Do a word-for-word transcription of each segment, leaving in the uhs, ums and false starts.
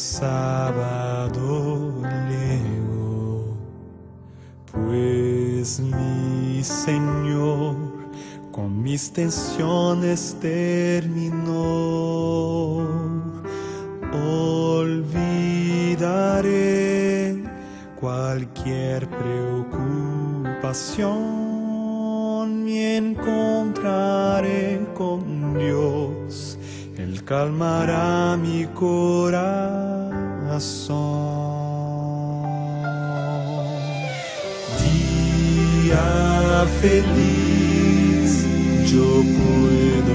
sábado llegó, pues mi Señor con mis tensiones terminó. Olvidaré cualquier preocupación y encontraré con Dios. Él calmará mi corazón. Día feliz, yo puedo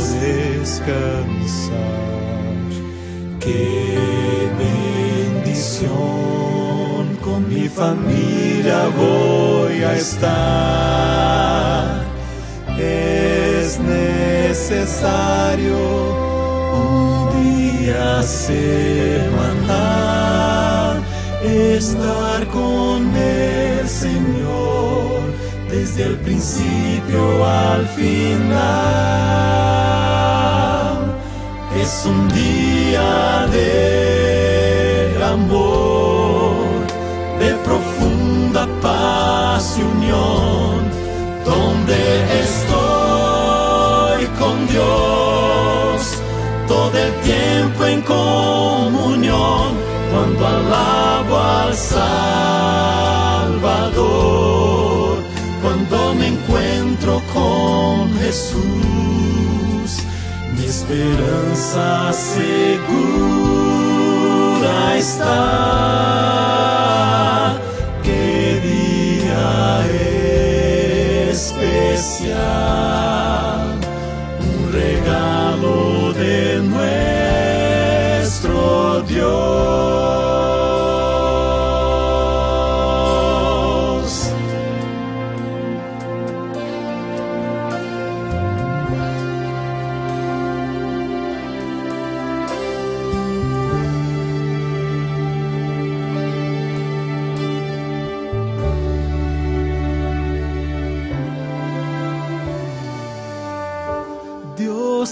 descansar. Qué bendición, con mi familia voy a estar. Es necesario un día semanal estar con el Señor desde el principio al final. Es un día de amor, de profunda paz y unión, donde estoy con Dios todo el tiempo en comunión, cuando alabo al Salvador, cuando me encuentro con Jesús. Mi esperanza segura está. Qué día especial, un regalo de nuestro Dios. Dios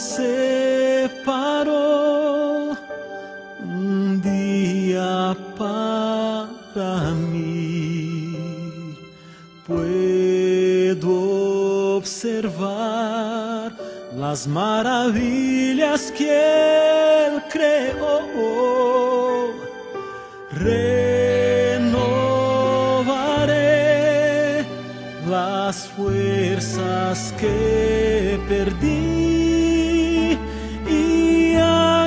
separó un día para mí. Puedo observar las maravillas que Él creó. Renovaré las fuerzas que perdí y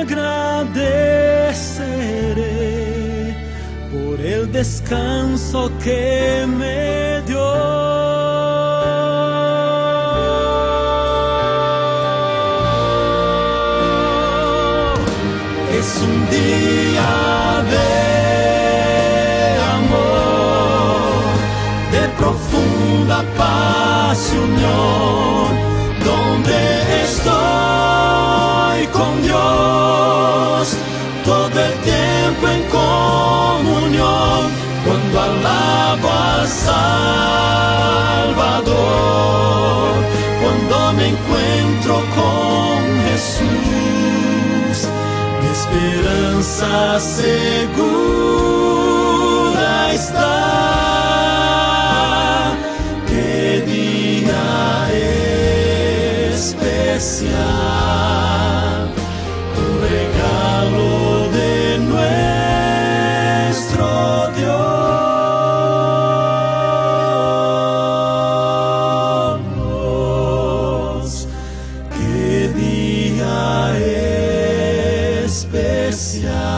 agradeceré por el descanso que me dio. Es un día de amor, de profunda paz y unión, donde estoy con Dios todo el tiempo en comunión, cuando alabo al Salvador, cuando me encuentro con Jesús. Mi esperanza segura está. Qué día especial, un regalo de nuestro Dios. Qué día especial.